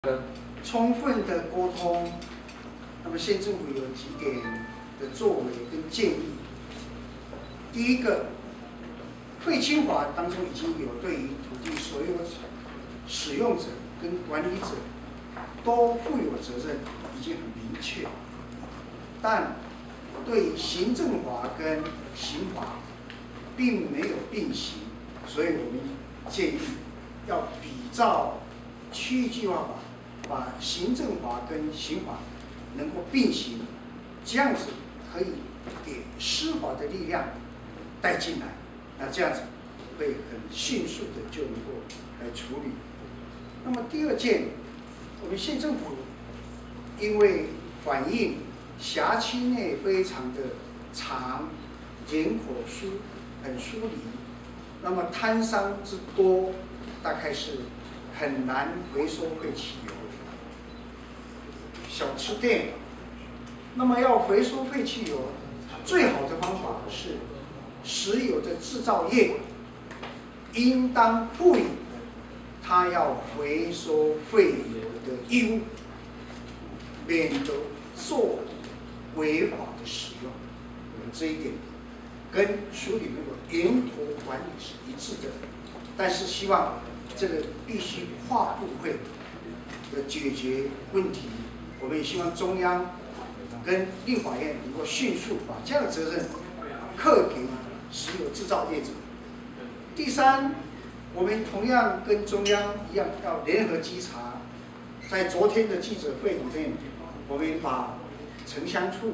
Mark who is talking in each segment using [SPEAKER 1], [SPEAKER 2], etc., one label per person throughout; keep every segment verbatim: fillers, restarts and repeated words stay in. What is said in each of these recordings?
[SPEAKER 1] 充分的沟通，那么县政府有几点的作为跟建议。第一个，废清法当中已经有对于土地所有者、使用者跟管理者都负有责任，已经很明确。但对于行政法跟刑法并没有并行，所以我们建议要比照区域计划法。 把行政法跟刑法能够并行，这样子可以给司法的力量带进来，那这样子会很迅速的就能够来处理。那么第二件，我们县政府因为反映辖区内非常的长，人口疏很疏离，那么摊商之多，大概是很难回收废弃油。 小吃店，那么要回收废弃油，最好的方法是石油的制造业应当赋予他要回收废油的义务，免得做违法的使用。我们这一点跟书里面的源头管理是一致的，但是希望这个必须跨部会的解决问题。 我们也希望中央跟立法院能够迅速把这样的责任课给石油制造业者。第三，我们同样跟中央一样要联合稽查。在昨天的记者会里面，我们把城乡处、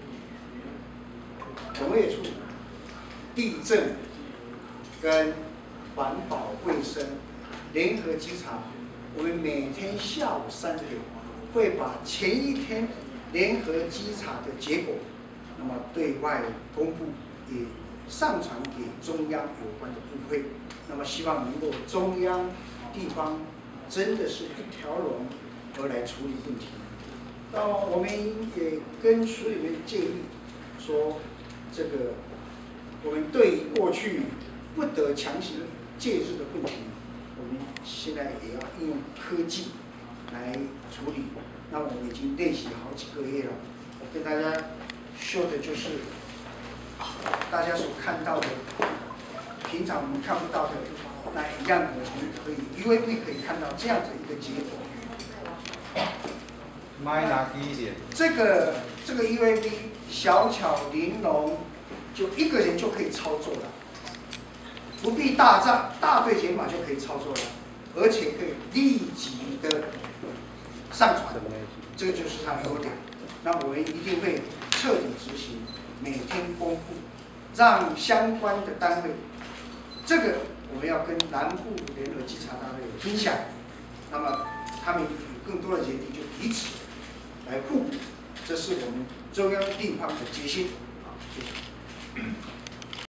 [SPEAKER 1] 农业处、地政跟环保卫生联合稽查。我们每天下午三点。 会把前一天联合稽查的结果，那么对外公布，也上传给中央有关的部会。那么希望能够中央、地方真的是一条龙而来处理问题。那么我们也跟署里面建议说，这个我们对过去不得强行介入的问题，我们现在也要应用科技。 来处理，那我们已经练习好几个月了。我跟大家说的就是大家所看到的，平常我们看不到的那一样，我们可以 U A V 可以看到这样的一个结果。
[SPEAKER 2] 麦拿低一点。这
[SPEAKER 1] 个这个 U A V 小巧玲珑，就一个人就可以操作了，不必大战大队解码就可以操作了，而且可以立即的。 上传，这个就是它的优点。那我们一定会彻底执行，每天公布，让相关的单位，这个我们要跟南部联合稽查单位有分享，那么他们有更多的人力就彼此来互补，这是我们中央地方的决心。好，谢谢。